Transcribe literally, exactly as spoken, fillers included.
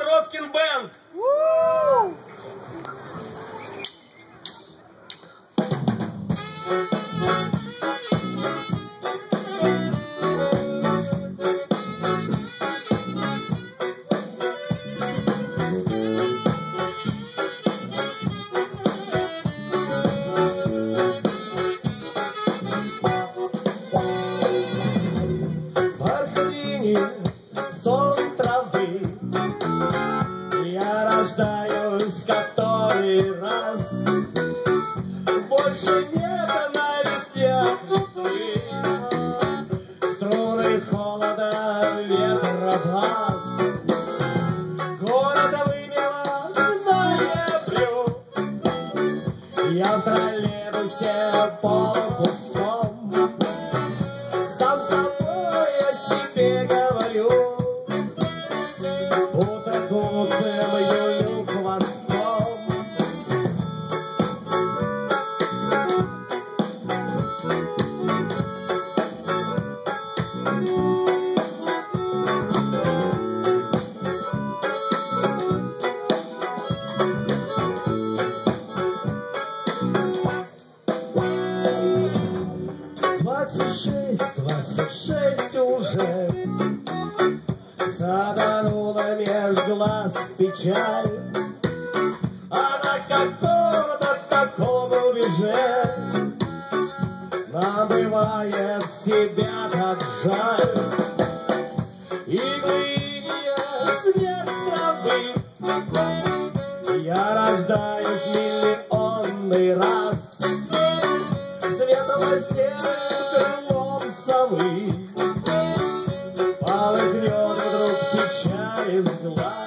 Матроскин бенд. Сон травы, я рождаюсь который раз. Больше нет на весне струны холода, ветра глаз. Города вымела ноябрю, я в троллейбусе полупустом. Сам собой о себе говорю, утро куцем юю хвостом. Двадцать шесть, двадцать шесть уже саданула меж глаз печаль. Она какого-то таком рубеже, нам бывает себя так жаль. Иглы свет травы, я рождаюсь миллионный раз. Светло-серым крылом совы полыхнет вдруг печаль из глаз.